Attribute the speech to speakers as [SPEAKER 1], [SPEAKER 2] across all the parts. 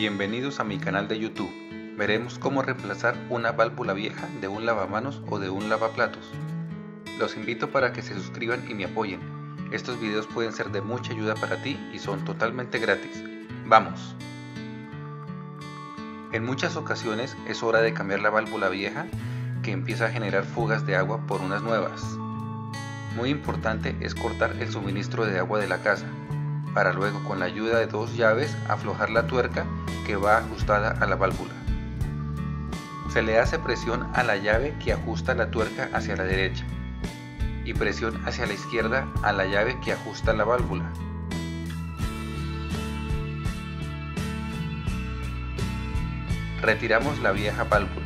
[SPEAKER 1] Bienvenidos a mi canal de YouTube. Veremos cómo reemplazar una válvula vieja de un lavamanos o de un lavaplatos. Los invito para que se suscriban y me apoyen. Estos videos pueden ser de mucha ayuda para ti y son totalmente gratis. ¡Vamos! En muchas ocasiones es hora de cambiar la válvula vieja que empieza a generar fugas de agua por unas nuevas. Muy importante es cortar el suministro de agua de la casa, para luego con la ayuda de dos llaves aflojar la tuerca que va ajustada a la válvula. Se le hace presión a la llave que ajusta la tuerca hacia la derecha y presión hacia la izquierda a la llave que ajusta la válvula. Retiramos la vieja válvula.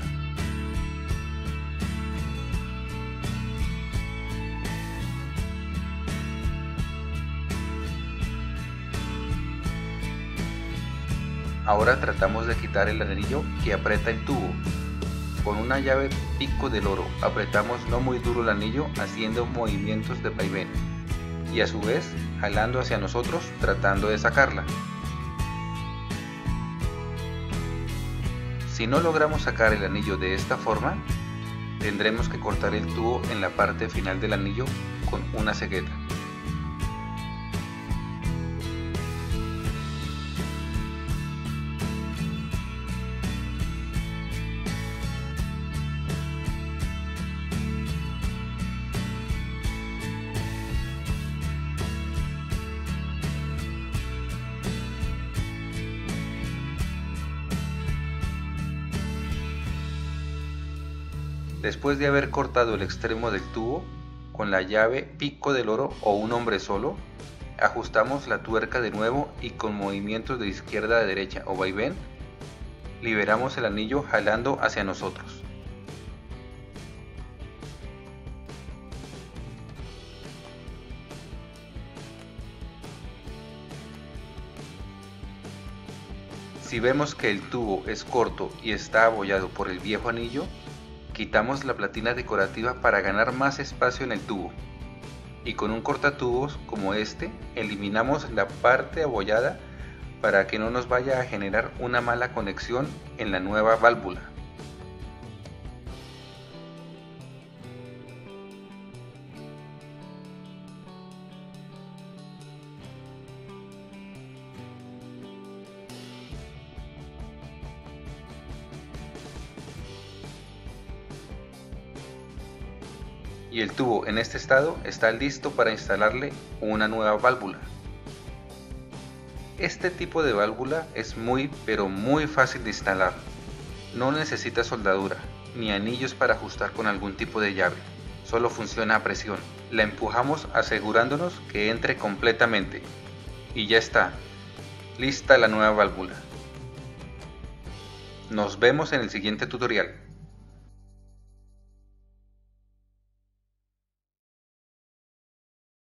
[SPEAKER 1] Ahora tratamos de quitar el anillo que aprieta el tubo. Con una llave pico del oro apretamos no muy duro el anillo haciendo movimientos de vaivén y a su vez jalando hacia nosotros tratando de sacarla. Si no logramos sacar el anillo de esta forma, tendremos que cortar el tubo en la parte final del anillo con una cegueta. Después de haber cortado el extremo del tubo, con la llave pico del oro o un hombre solo, ajustamos la tuerca de nuevo y con movimientos de izquierda a derecha o vaivén, liberamos el anillo jalando hacia nosotros. Si vemos que el tubo es corto y está abollado por el viejo anillo, quitamos la platina decorativa para ganar más espacio en el tubo y con un cortatubos como este eliminamos la parte abollada para que no nos vaya a generar una mala conexión en la nueva válvula. Y el tubo en este estado está listo para instalarle una nueva válvula. Este tipo de válvula es muy fácil de instalar. No necesita soldadura ni anillos para ajustar con algún tipo de llave. Solo funciona a presión. La empujamos asegurándonos que entre completamente. Y ya está. Lista la nueva válvula. Nos vemos en el siguiente tutorial.